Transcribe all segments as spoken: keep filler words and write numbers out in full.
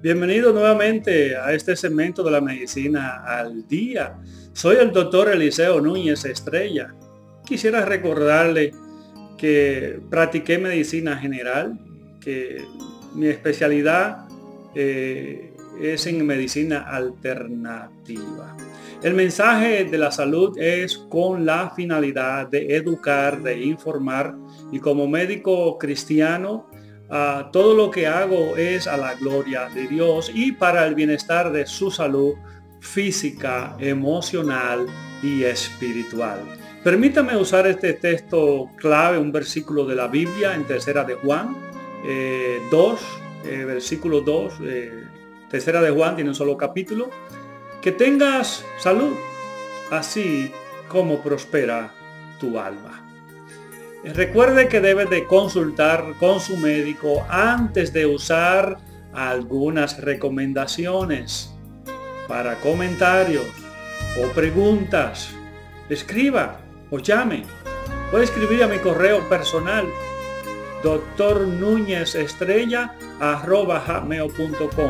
Bienvenido nuevamente a este segmento de la medicina al día. Soy el doctor Eliseo Núñez Estrella. Quisiera recordarle que practiqué medicina general, que mi especialidad eh, es en medicina alternativa. El mensaje de la salud es con la finalidad de educar, de informar, y como médico cristiano, Uh, todo lo que hago es a la gloria de Dios y para el bienestar de su salud física, emocional y espiritual. Permítame usar este texto clave, un versículo de la Biblia en Tercera de Juan eh, dos, eh, versículo dos, eh, Tercera de Juan tiene un solo capítulo. Que tengas salud, así como prospera tu alma. Recuerde que debe de consultar con su médico antes de usar algunas recomendaciones. Para comentarios o preguntas, escriba o llame. Puede escribir a mi correo personal doctor Núñez Estrella arroba hotmail punto com.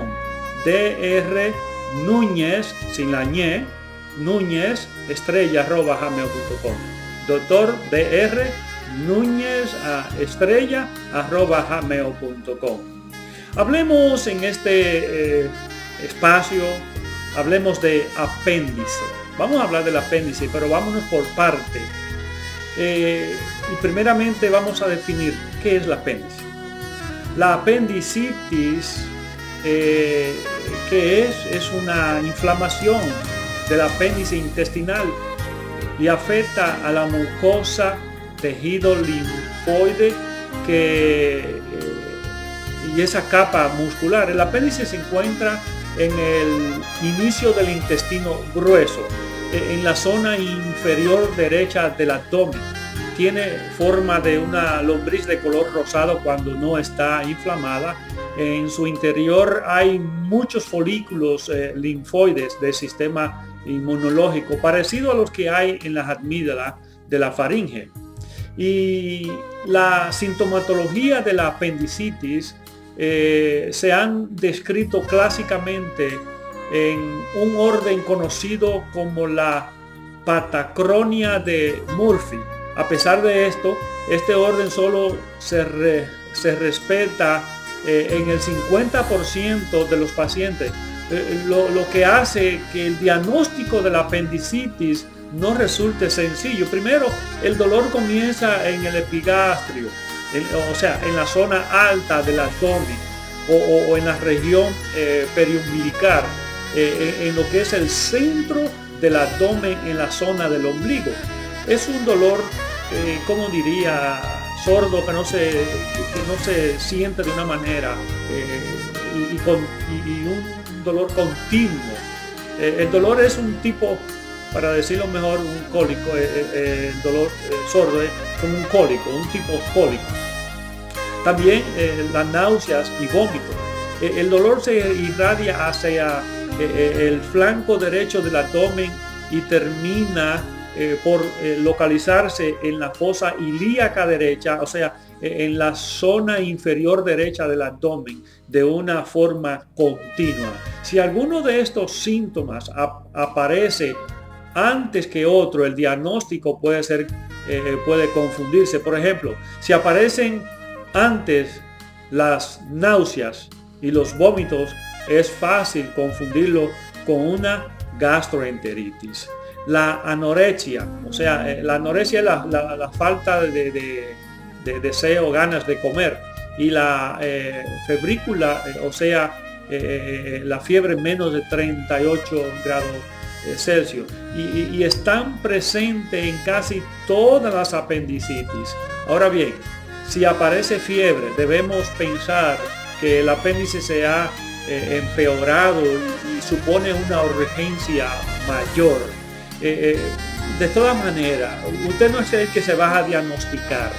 Dr Núñez sin la ñe, Núñez Estrella arroba hotmail punto com. Doctor Dr Núñez Estrella arroba hotmail punto com. Hablemos en este eh, espacio, hablemos de apéndice. Vamos a hablar del apéndice, pero vámonos por parte. Eh, y primeramente vamos a definir qué es el apéndice. La apendicitis, eh, ¿qué es? Es una inflamación del apéndice intestinal y afecta a la mucosa, tejido linfoide que, eh, y esa capa muscular. El apéndice se encuentra en el inicio del intestino grueso, en la zona inferior derecha del abdomen. Tiene forma de una lombriz de color rosado cuando no está inflamada. En su interior hay muchos folículos eh, linfoides del sistema inmunológico, parecido a los que hay en las amígdalas de la faringe. Y la sintomatología de la apendicitis eh, se han descrito clásicamente en un orden conocido como la patacronia de Murphy. A pesar de esto, este orden solo se, re, se respeta eh, en el cincuenta por ciento de los pacientes, eh, lo, lo que hace que el diagnóstico de la apendicitis no resulte sencillo. Primero, el dolor comienza en el epigastrio, en, o sea, en la zona alta del abdomen o, o, o en la región eh, periumbilical, eh, en, en lo que es el centro del abdomen, en la zona del ombligo. Es un dolor, eh, como diría, sordo, que no se, que no se siente de una manera eh, y, y, con, y, y un dolor continuo. Eh, el dolor es un tipo, para decirlo mejor, un cólico, eh, eh, el dolor eh, sordo es como un cólico, un tipo cólico. También eh, las náuseas y vómitos. Eh, el dolor se irradia hacia eh, el flanco derecho del abdomen y termina eh, por eh, localizarse en la fosa ilíaca derecha, o sea, eh, en la zona inferior derecha del abdomen de una forma continua. Si alguno de estos síntomas ap aparece antes que otro, el diagnóstico puede ser, eh, puede confundirse. Por ejemplo, si aparecen antes las náuseas y los vómitos, es fácil confundirlo con una gastroenteritis. La anorexia, o sea, eh, la anorexia es la, la, la falta de, de, de deseo, ganas de comer, y la eh, febrícula, eh, o sea, eh, la fiebre menos de treinta y ocho grados Celsius, y, y, y están presentes en casi todas las apendicitis. Ahora bien, si aparece fiebre, debemos pensar que el apéndice se ha eh, empeorado y, y supone una urgencia mayor. Eh, eh, de todas maneras, usted no es el que se va a diagnosticar.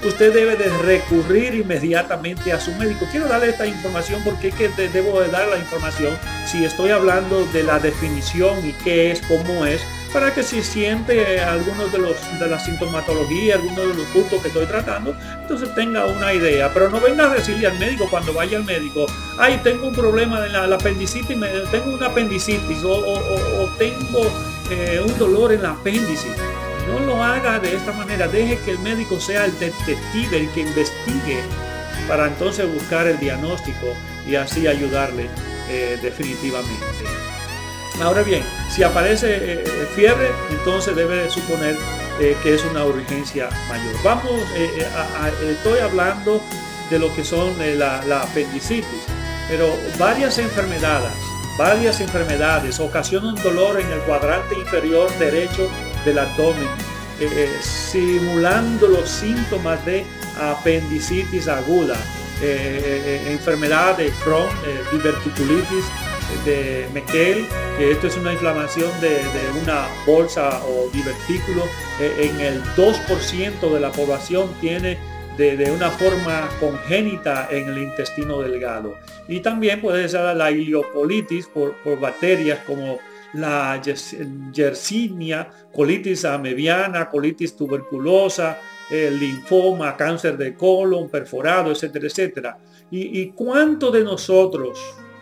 usted debe de recurrir inmediatamente a su médico. Quiero darle esta información porque es que debo de dar la información si estoy hablando de la definición y qué es, cómo es, para que si siente algunos de los de la sintomatología, algunos de los puntos que estoy tratando, entonces tenga una idea. Pero no venga a decirle al médico cuando vaya al médico, ay, tengo un problema en la, la apendicitis, me, tengo una apendicitis o, o, o, o tengo eh, un dolor en la apéndice. No lo haga de esta manera, deje que el médico sea el detective, el que investigue, para entonces buscar el diagnóstico y así ayudarle eh, definitivamente. Ahora bien, si aparece eh, fiebre, entonces debe suponer eh, que es una urgencia mayor. Vamos, eh, a, a, estoy hablando de lo que son eh, la, la apendicitis, pero varias enfermedades, varias enfermedades ocasionan dolor en el cuadrante inferior derecho del abdomen, eh, eh, simulando los síntomas de apendicitis aguda, eh, eh, enfermedad de Crohn, eh, diverticulitis de Meckel, que esto es una inflamación de, de una bolsa o divertículo. Eh, en el dos por ciento de la población tiene de, de una forma congénita en el intestino delgado. Y también puede ser la ileocolitis por, por bacterias como la Yersinia, colitis amebiana, colitis tuberculosa, el linfoma, cáncer de colon, perforado, etcétera, etcétera. ¿Y, y cuántos de nosotros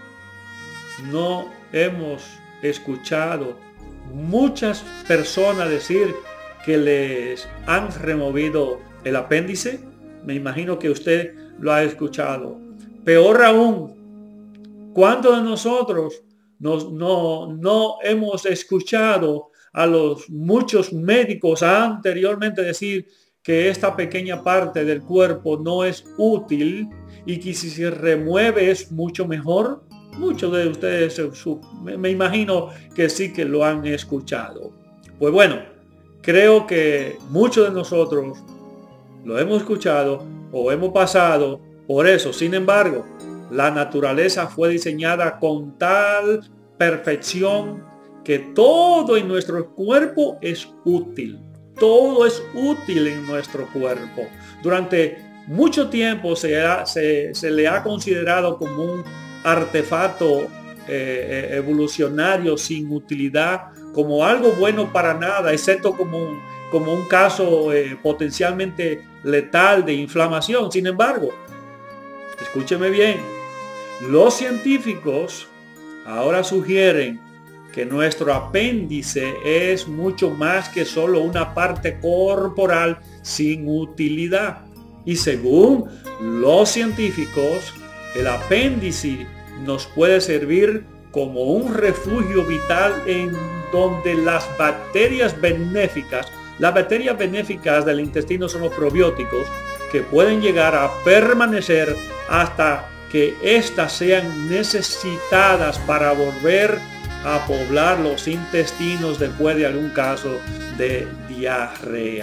no hemos escuchado muchas personas decir que les han removido el apéndice? Me imagino que usted lo ha escuchado. Peor aún, ¿cuántos de nosotros nos, no, no hemos escuchado a los muchos médicos anteriormente decir que esta pequeña parte del cuerpo no es útil y que si se remueve es mucho mejor? Muchos de ustedes me imagino que sí que lo han escuchado. Pues bueno, creo que muchos de nosotros lo hemos escuchado o hemos pasado por eso. Sin embargo, la naturaleza fue diseñada con tal perfección que todo en nuestro cuerpo es útil. Todo es útil en nuestro cuerpo. Durante mucho tiempo se, ha, se, se le ha considerado como un artefacto eh, evolucionario sin utilidad, como algo bueno para nada, excepto como un, como un caso eh, potencialmente letal de inflamación. Sin embargo, escúcheme bien, los científicos ahora sugieren que nuestro apéndice es mucho más que solo una parte corporal sin utilidad. Y según los científicos, el apéndice nos puede servir como un refugio vital en donde las bacterias benéficas, las bacterias benéficas del intestino son los probióticos, que pueden llegar a permanecer hasta que éstas sean necesitadas para volver a poblar los intestinos después de algún caso de diarrea.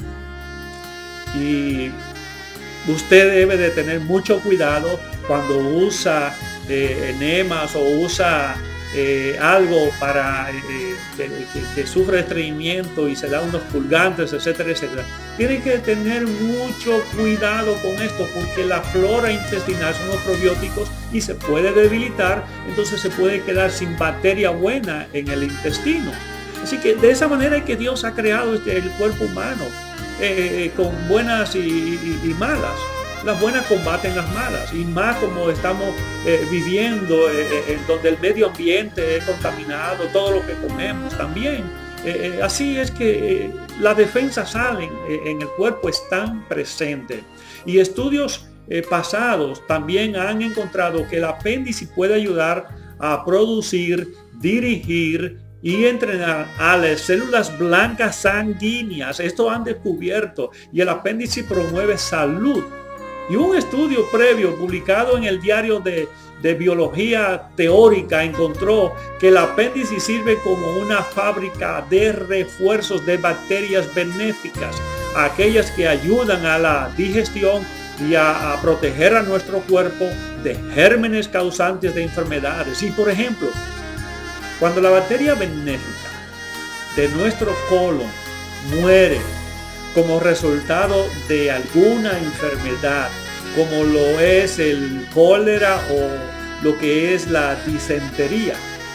Y usted debe de tener mucho cuidado cuando usa eh, enemas o usa eh, algo para eh, que, que, que sufre estreñimiento y se da unos purgantes, etcétera, etcétera. Tiene que tener mucho cuidado con esto porque la flora intestinal son los probióticos y se puede debilitar, entonces se puede quedar sin bacteria buena en el intestino. Así que de esa manera es que Dios ha creado este, el cuerpo humano, eh, con buenas y, y, y malas. Las buenas combaten las malas, y más como estamos eh, viviendo eh, en donde el medio ambiente es contaminado, todo lo que comemos también. Eh, eh, así es que eh, las defensas salen eh, en el cuerpo, están presentes. Y estudios eh, pasados también han encontrado que el apéndice puede ayudar a producir, dirigir y entrenar a las células blancas sanguíneas. Esto han descubierto, y el apéndice promueve salud. Y un estudio previo publicado en el diario de, de biología teórica encontró que el apéndice sirve como una fábrica de refuerzos de bacterias benéficas, aquellas que ayudan a la digestión y a, a proteger a nuestro cuerpo de gérmenes causantes de enfermedades. Y por ejemplo, cuando la bacteria benéfica de nuestro colon muere, como resultado de alguna enfermedad, como lo es el cólera o lo que es la disentería.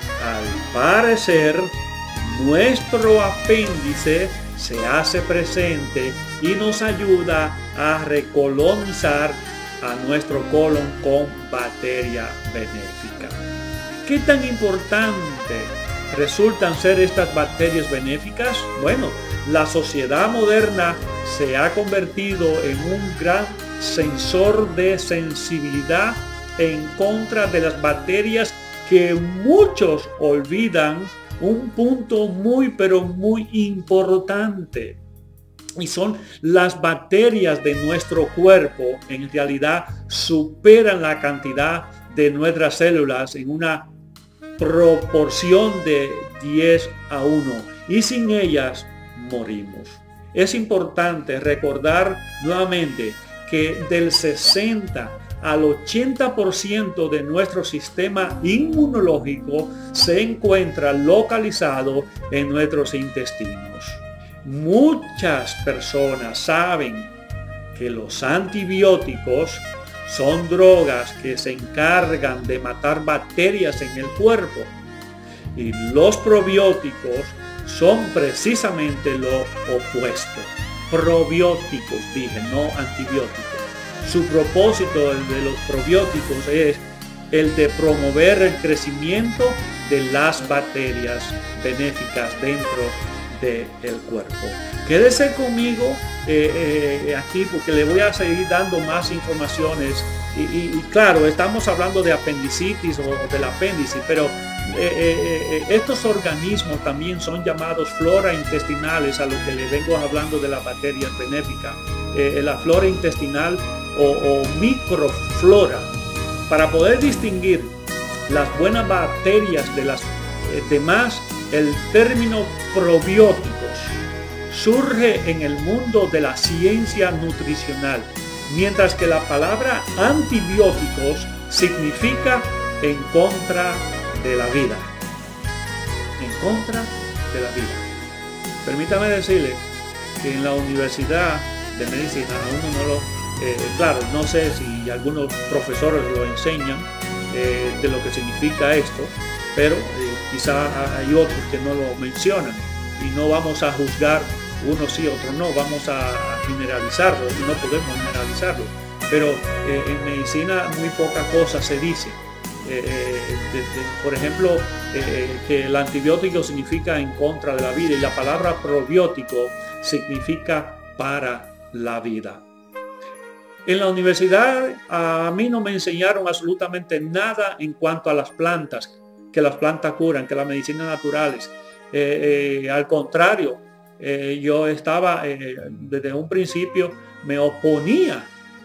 Al parecer, nuestro apéndice se hace presente y nos ayuda a recolonizar a nuestro colon con bacteria benéfica. ¿Qué tan importante resultan ser estas bacterias benéficas? Bueno, la sociedad moderna se ha convertido en un gran sensor de sensibilidad en contra de las bacterias, que muchos olvidan un punto muy pero muy importante, y son las bacterias de nuestro cuerpo. En realidad superan la cantidad de nuestras células en una proporción de diez a uno, y sin ellas morimos. Es importante recordar nuevamente que del sesenta al ochenta por ciento de nuestro sistema inmunológico se encuentra localizado en nuestros intestinos. Muchas personas saben que los antibióticos son drogas que se encargan de matar bacterias en el cuerpo, y los probióticos son precisamente lo opuesto. Probióticos, dije, no antibióticos. Su propósito, el de los probióticos, es el de promover el crecimiento de las bacterias benéficas dentro del cuerpo. Quédese conmigo eh, eh, aquí, porque le voy a seguir dando más informaciones. Y, y, y claro, estamos hablando de apendicitis o, o del apéndice, pero eh, eh, estos organismos también son llamados flora intestinales, a lo que le vengo hablando de las bacterias benéficas. Eh, la flora intestinal o, o microflora. Para poder distinguir las buenas bacterias de las eh, demás, el término probióticos surge en el mundo de la ciencia nutricional, mientras que la palabra antibióticos significa en contra de la vida. En contra de la vida. Permítame decirle que en la Universidad de Medicina, uno no lo, eh, claro, no sé si algunos profesores lo enseñan eh, de lo que significa esto, pero eh, quizá hay otros que no lo mencionan, y no vamos a juzgar uno sí, otro no, vamos a generalizarlo, y no podemos generalizarlo, pero eh, en medicina muy poca cosa se dice. Eh, de, de, por ejemplo, eh, que el antibiótico significa en contra de la vida, y la palabra probiótico significa para la vida. En la universidad a mí no me enseñaron absolutamente nada en cuanto a las plantas, que las plantas curan, que las medicinas naturales. Eh, eh, al contrario, eh, yo estaba eh, desde un principio me oponía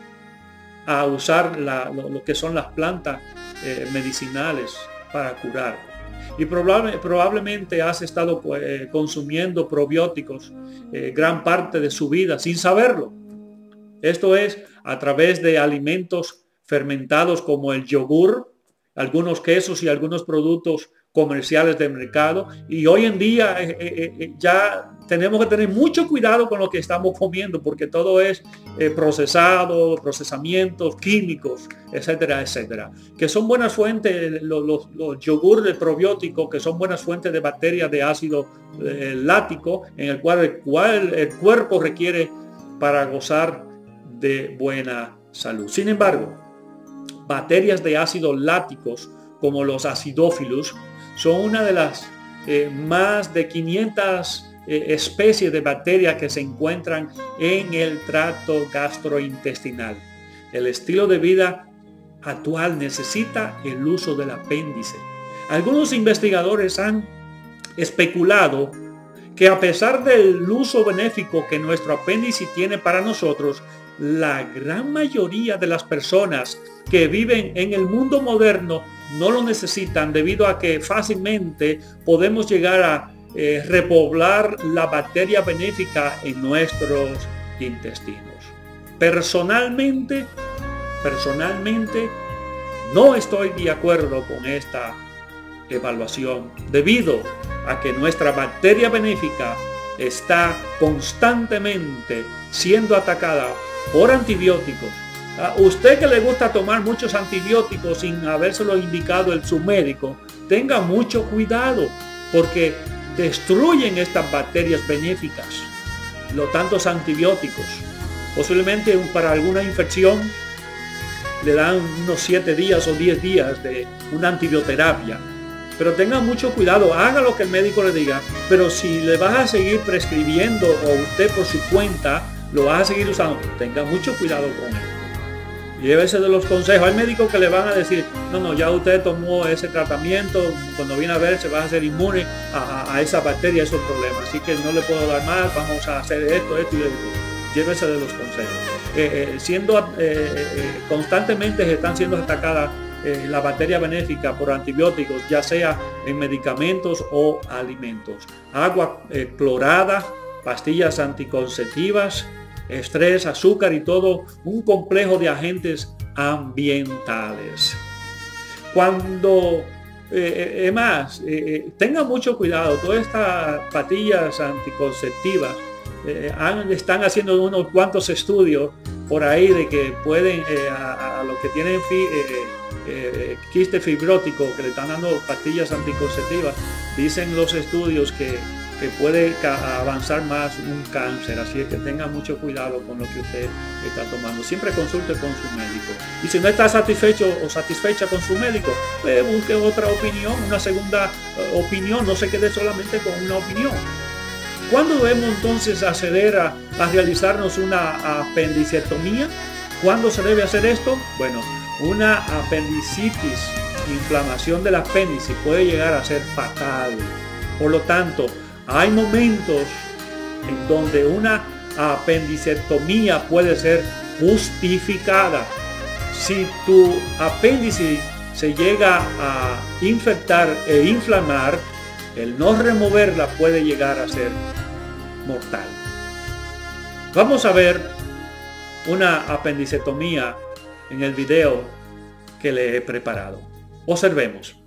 a usar la, lo, lo que son las plantas eh, medicinales para curar. Y probable, probablemente has estado eh, consumiendo probióticos eh, gran parte de su vida sin saberlo. Esto es a través de alimentos fermentados como el yogur, algunos quesos y algunos productos comerciales de mercado. Y hoy en día eh, eh, ya tenemos que tener mucho cuidado con lo que estamos comiendo, porque todo es eh, procesado, procesamientos químicos, etcétera, etcétera. Que son buenas fuentes, los, los, los yogur de probióticos, que son buenas fuentes de bacterias de ácido eh, láctico, en el cual, el cual el cuerpo requiere para gozar de buena salud. Sin embargo, bacterias de ácidos lácticos como los acidófilos son una de las eh, más de quinientas eh, especies de bacterias que se encuentran en el tracto gastrointestinal. El estilo de vida actual necesita el uso del apéndice. Algunos investigadores han especulado que a pesar del uso benéfico que nuestro apéndice tiene para nosotros, la gran mayoría de las personas que viven en el mundo moderno no lo necesitan, debido a que fácilmente podemos llegar a eh, repoblar la bacteria benéfica en nuestros intestinos. Personalmente, personalmente no estoy de acuerdo con esta evaluación, debido a que nuestra bacteria benéfica está constantemente siendo atacada por antibióticos. A usted que le gusta tomar muchos antibióticos sin habérselo indicado el su médico, tenga mucho cuidado porque destruyen estas bacterias benéficas, los tantos antibióticos. Posiblemente para alguna infección le dan unos siete días o diez días de una antibioterapia. Pero tenga mucho cuidado, haga lo que el médico le diga, pero si le vas a seguir prescribiendo o usted por su cuenta lo vas a seguir usando, tenga mucho cuidado con esto. Llévese de los consejos. Hay médicos que le van a decir, no, no, ya usted tomó ese tratamiento, cuando viene a ver se va a hacer inmune a, a, a esa bacteria, a esos problemas, así que no le puedo dar más, vamos a hacer esto, esto y esto. Llévese de los consejos. Eh, eh, siendo eh, eh, constantemente están siendo atacadas eh, la bacteria benéfica por antibióticos, ya sea en medicamentos o alimentos. Agua eh, clorada, pastillas anticonceptivas, estrés, azúcar y todo un complejo de agentes ambientales. Cuando eh, eh, más, eh, tenga mucho cuidado, todas estas pastillas anticonceptivas eh, han, están haciendo unos cuantos estudios por ahí de que pueden, eh, a, a los que tienen fi, eh, eh, quiste fibrótico, que le están dando pastillas anticonceptivas, dicen los estudios que que puede avanzar más un cáncer, así es que tenga mucho cuidado con lo que usted está tomando. Siempre consulte con su médico. Y si no está satisfecho o satisfecha con su médico, pues busque otra opinión, una segunda uh, opinión, no se quede solamente con una opinión. ¿Cuándo debemos entonces acceder a, a realizarnos una apendicectomía? ¿Cuándo se debe hacer esto? Bueno, una apendicitis, inflamación del apéndice, puede llegar a ser fatal. Por lo tanto, hay momentos en donde una apendicectomía puede ser justificada. Si tu apéndice se llega a infectar e inflamar, el no removerla puede llegar a ser mortal. Vamos a ver una apendicectomía en el video que le he preparado. Observemos.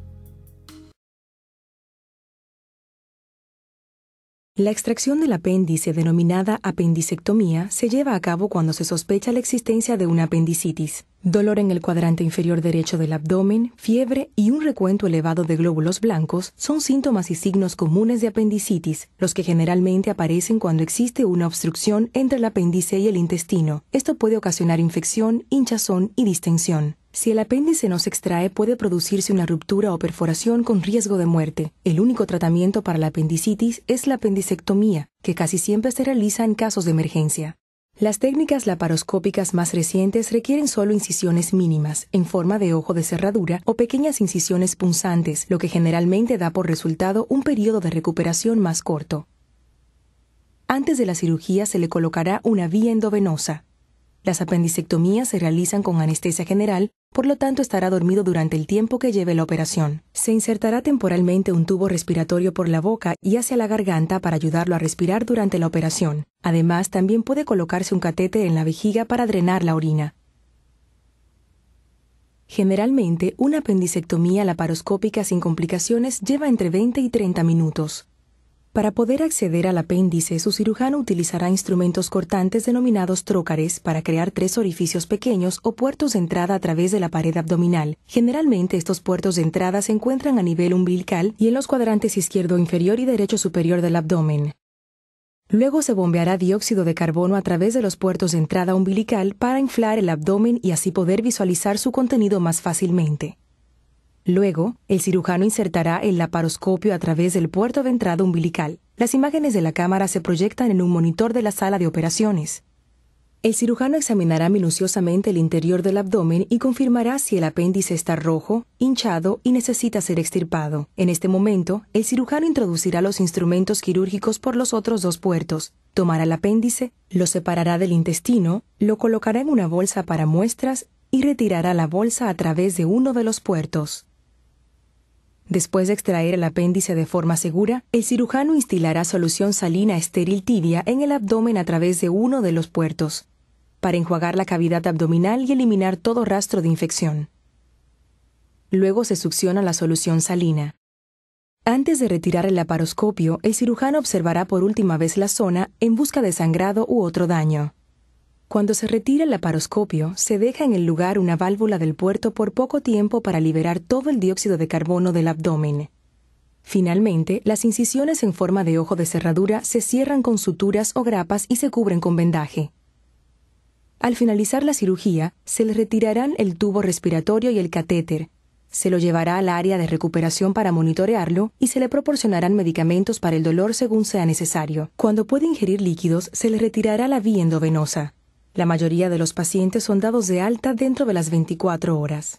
La extracción del apéndice, denominada apendicectomía, se lleva a cabo cuando se sospecha la existencia de una apendicitis, dolor en el cuadrante inferior derecho del abdomen, fiebre y un recuento elevado de glóbulos blancos son síntomas y signos comunes de apendicitis, los que generalmente aparecen cuando existe una obstrucción entre el apéndice y el intestino. Esto puede ocasionar infección, hinchazón y distensión. Si el apéndice no se extrae, puede producirse una ruptura o perforación con riesgo de muerte. El único tratamiento para la apendicitis es la apendicectomía, que casi siempre se realiza en casos de emergencia. Las técnicas laparoscópicas más recientes requieren solo incisiones mínimas, en forma de ojo de cerradura o pequeñas incisiones punzantes, lo que generalmente da por resultado un periodo de recuperación más corto. Antes de la cirugía se le colocará una vía endovenosa. Las apendicectomías se realizan con anestesia general, por lo tanto estará dormido durante el tiempo que lleve la operación. Se insertará temporalmente un tubo respiratorio por la boca y hacia la garganta para ayudarlo a respirar durante la operación. Además, también puede colocarse un catéter en la vejiga para drenar la orina. Generalmente, una apendicectomía laparoscópica sin complicaciones lleva entre veinte y treinta minutos. Para poder acceder al apéndice, su cirujano utilizará instrumentos cortantes denominados trócares para crear tres orificios pequeños o puertos de entrada a través de la pared abdominal. Generalmente estos puertos de entrada se encuentran a nivel umbilical y en los cuadrantes izquierdo inferior y derecho superior del abdomen. Luego se bombeará dióxido de carbono a través de los puertos de entrada umbilical para inflar el abdomen y así poder visualizar su contenido más fácilmente. Luego, el cirujano insertará el laparoscopio a través del puerto de entrada umbilical. Las imágenes de la cámara se proyectan en un monitor de la sala de operaciones. El cirujano examinará minuciosamente el interior del abdomen y confirmará si el apéndice está rojo, hinchado y necesita ser extirpado. En este momento, el cirujano introducirá los instrumentos quirúrgicos por los otros dos puertos, tomará el apéndice, lo separará del intestino, lo colocará en una bolsa para muestras y retirará la bolsa a través de uno de los puertos. Después de extraer el apéndice de forma segura, el cirujano instilará solución salina estéril tibia en el abdomen a través de uno de los puertos, para enjuagar la cavidad abdominal y eliminar todo rastro de infección. Luego se succiona la solución salina. Antes de retirar el laparoscopio, el cirujano observará por última vez la zona en busca de sangrado u otro daño. Cuando se retira el laparoscopio, se deja en el lugar una válvula del puerto por poco tiempo para liberar todo el dióxido de carbono del abdomen. Finalmente, las incisiones en forma de ojo de cerradura se cierran con suturas o grapas y se cubren con vendaje. Al finalizar la cirugía, se le retirarán el tubo respiratorio y el catéter. Se lo llevará al área de recuperación para monitorearlo y se le proporcionarán medicamentos para el dolor según sea necesario. Cuando puede ingerir líquidos, se le retirará la vía endovenosa. La mayoría de los pacientes son dados de alta dentro de las veinticuatro horas.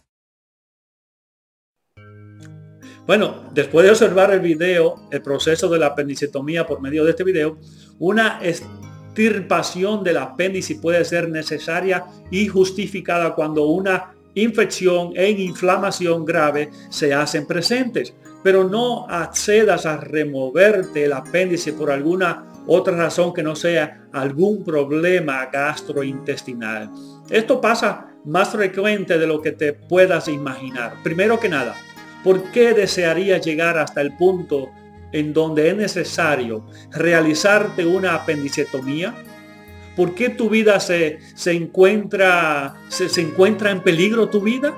Bueno, después de observar el video, el proceso de la apendicectomía por medio de este video, una extirpación del apéndice puede ser necesaria y justificada cuando una infección e inflamación grave se hacen presentes, pero no accedas a removerte el apéndice por alguna otra razón que no sea algún problema gastrointestinal. Esto pasa más frecuente de lo que te puedas imaginar. Primero que nada, ¿por qué desearías llegar hasta el punto en donde es necesario realizarte una apendicectomía? ¿Por qué tu vida se, se, encuentra, se, se encuentra en peligro tu vida?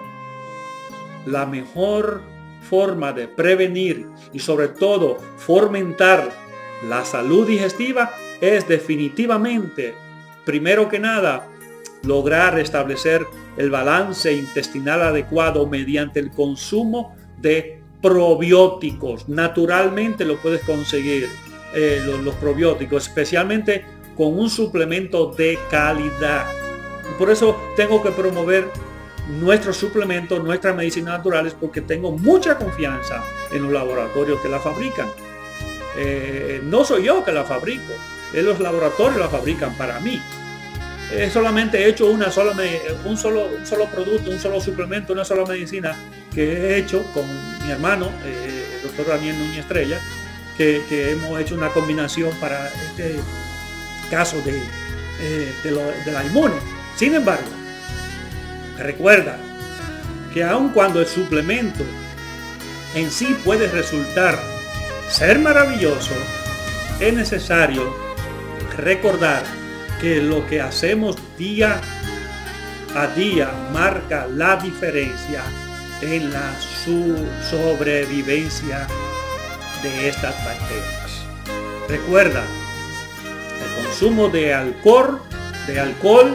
La mejor forma de prevenir y sobre todo fomentar la salud digestiva es definitivamente, primero que nada, lograr establecer el balance intestinal adecuado mediante el consumo de probióticos. Naturalmente lo puedes conseguir, eh, los, los probióticos, especialmente con un suplemento de calidad. Por eso tengo que promover nuestros suplementos, nuestras medicinas naturales, porque tengo mucha confianza en los laboratorios que la fabrican. Eh, no soy yo que la fabrico, es los laboratorios la fabrican para mí. He solamente hecho una sola, un, solo, un solo producto, un solo suplemento, una sola medicina que he hecho con mi hermano, eh, el doctor Daniel Núñez Estrella, que, que hemos hecho una combinación para este caso de, eh, de, lo, de la inmune. Sin embargo, recuerda que aun cuando el suplemento en sí puede resultar ser maravilloso, es necesario recordar que lo que hacemos día a día marca la diferencia en la su sobrevivencia de estas bacterias. Recuerda, el consumo de alcohol, de alcohol,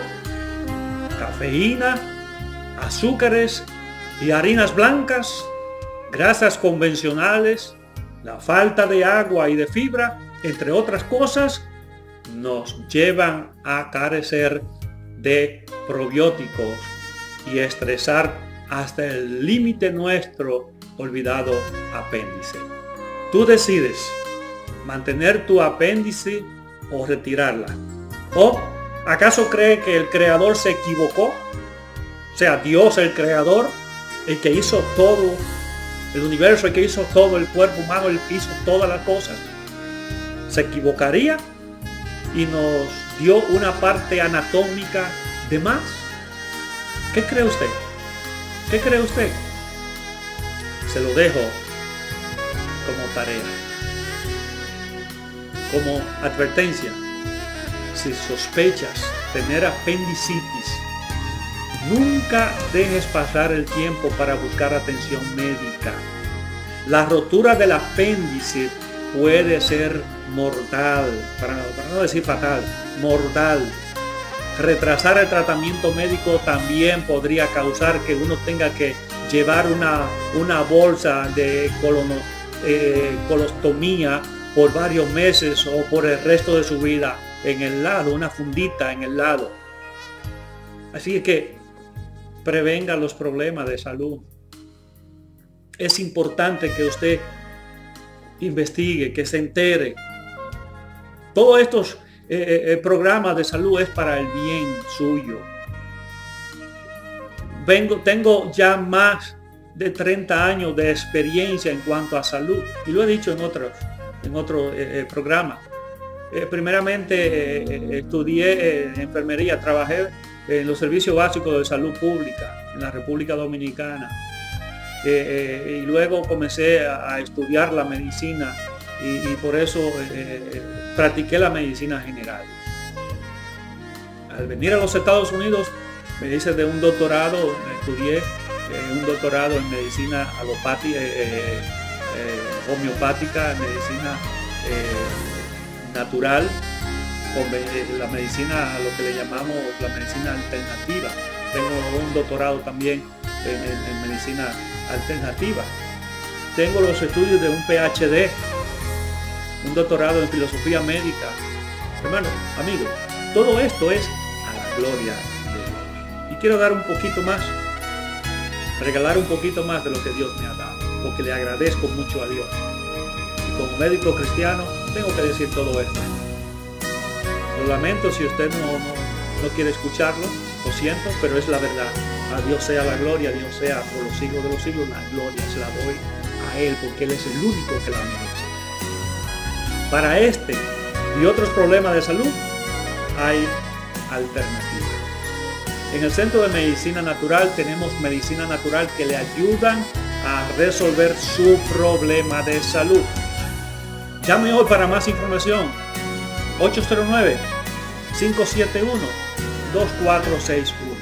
cafeína, azúcares y harinas blancas, grasas convencionales, la falta de agua y de fibra, entre otras cosas, nos llevan a carecer de probióticos y estresar hasta el límite nuestro olvidado apéndice. Tú decides mantener tu apéndice o retirarla. ¿O acaso cree que el creador se equivocó? O sea, Dios, el creador, el que hizo todo el universo, el que hizo todo el cuerpo humano, el que hizo todas las cosas, se equivocaría y nos dio una parte anatómica de más. ¿Qué cree usted? ¿Qué cree usted? Se lo dejo como tarea, como advertencia. Si sospechas tener apendicitis, nunca dejes pasar el tiempo para buscar atención médica. La rotura del apéndice puede ser mortal, para, para no decir fatal, mortal. Retrasar el tratamiento médico también podría causar que uno tenga que llevar una, una bolsa de colono, eh, colostomía por varios meses o por el resto de su vida en el lado, una fundita en el lado. Así que prevenga los problemas de salud. Es importante que usted investigue, que se entere. Todos estos eh, eh, programas de salud es para el bien suyo. Vengo, tengo ya más de treinta años de experiencia en cuanto a salud y lo he dicho en otros en otro eh, eh, programa. Eh, primeramente eh, estudié eh, enfermería, trabajé en los servicios básicos de salud pública en la República Dominicana. eh, y luego comencé a, a estudiar la medicina y, y por eso eh, practiqué la medicina general. Al venir a los Estados Unidos me hice de un doctorado, estudié eh, un doctorado en medicina alopática, eh, eh, eh, homeopática, medicina eh, natural, con eh, la medicina, lo que le llamamos la medicina alternativa. Tengo un doctorado también en, en, en medicina alternativa. Tengo los estudios de un P H D, un doctorado en filosofía médica. Hermano, amigo, todo esto es a la gloria de Dios. Y quiero dar un poquito más, regalar un poquito más de lo que Dios me ha dado, porque le agradezco mucho a Dios. Y como médico cristiano, tengo que decir todo esto. Lo lamento si usted no, no, no quiere escucharlo, lo siento, pero es la verdad. A Dios sea la gloria, a Dios sea por los siglos de los siglos, la gloria se la doy a Él, porque Él es el único que la merece. Para este y otros problemas de salud hay alternativas. En el Centro de Medicina Natural tenemos medicina natural que le ayudan a resolver su problema de salud. Llame hoy para más información. ocho cero nueve, cinco siete uno, dos cuatro seis uno.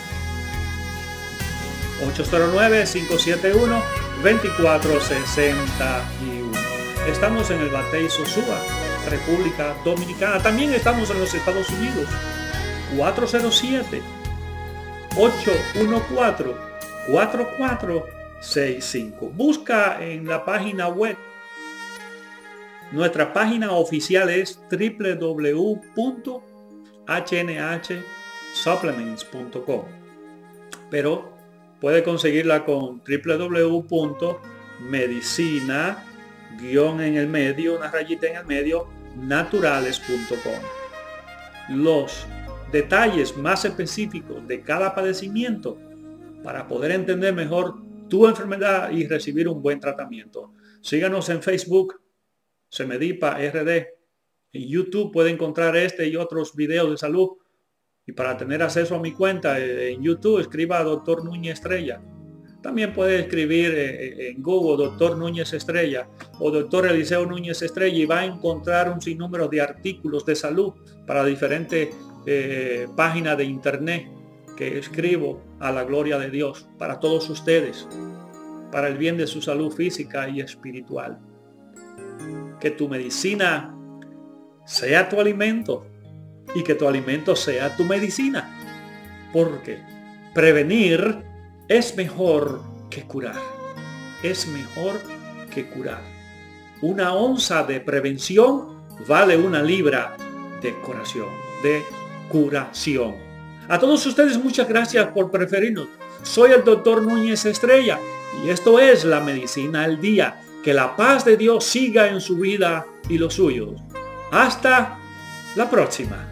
ocho cero nueve, cinco siete uno, dos cuatro seis uno. Estamos en el Batey Sosúa, República Dominicana. También estamos en los Estados Unidos. cuatro cero siete, ocho uno cuatro, cuatro cuatro seis cinco. Busca en la página web. Nuestra página oficial es w w w punto h n h supplements punto com, pero puede conseguirla con w w w punto medicina guión en el medio, una rayita en el medio, naturales punto com. Los detalles más específicos de cada padecimiento para poder entender mejor tu enfermedad y recibir un buen tratamiento. Síganos en Facebook, Semedipa R D. En YouTube puede encontrar este y otros videos de salud. Y para tener acceso a mi cuenta en YouTube, escriba a Doctor Núñez Estrella. También puede escribir en Google Doctor Núñez Estrella o Doctor Eliseo Núñez Estrella y va a encontrar un sinnúmero de artículos de salud para diferentes eh, páginas de internet que escribo a la gloria de Dios para todos ustedes, para el bien de su salud física y espiritual. Que tu medicina sea tu alimento y que tu alimento sea tu medicina. Porque prevenir es mejor que curar. Es mejor que curar. Una onza de prevención vale una libra de curación. De curación. A todos ustedes muchas gracias por preferirnos. Soy el Doctor Núñez Estrella y esto es la Medicina al Día. Que la paz de Dios siga en su vida y los suyos. Hasta la próxima.